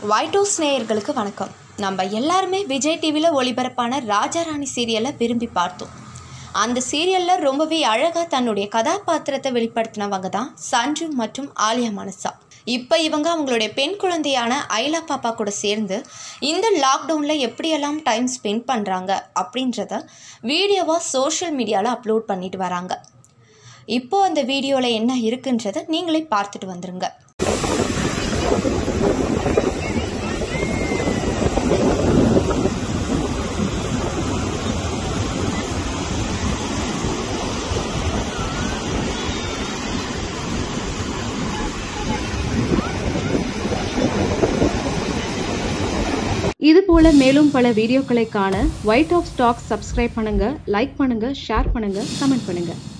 White house நேயர்களுக்கு வணக்கம். நம்ம எல்லாருமே விஜய் டிவியில் ஒளிபரப்பான ராஜாராணி சீரியலை விரும்பி பார்த்தோம். அந்த சீரியலில் ரொம்பவே அழகாக தன்னுடைய கதாபாத்திரத்தை வெளிப்படுத்தினவங்க தான் சஞ்சு மற்றும் ஆலியா மனசா. இப்போ இவங்க அவங்களுடைய பெண் குழந்தையான ஐலா பாப்பா கூட சேர்ந்து இந்த லாக்டவுனில் எப்படியெல்லாம் டைம் ஸ்பெண்ட் பண்ணுறாங்க அப்படின்றத வீடியோவாக சோஷியல் மீடியாவில் அப்லோட் பண்ணிட்டு வராங்க. இப்போது அந்த வீடியோவில் என்ன இருக்குன்றதை நீங்களே பார்த்துட்டு வந்துருங்க. இது போல மேலும் பல வீடியோக்களை காண ஒயிட் ஹவுஸ் டாக்ஸ் சப்ஸ்கிரைப் பண்ணுங்க, லைக் பண்ணுங்க, ஷேர் பண்ணுங்க, கமெண்ட் பண்ணுங்க.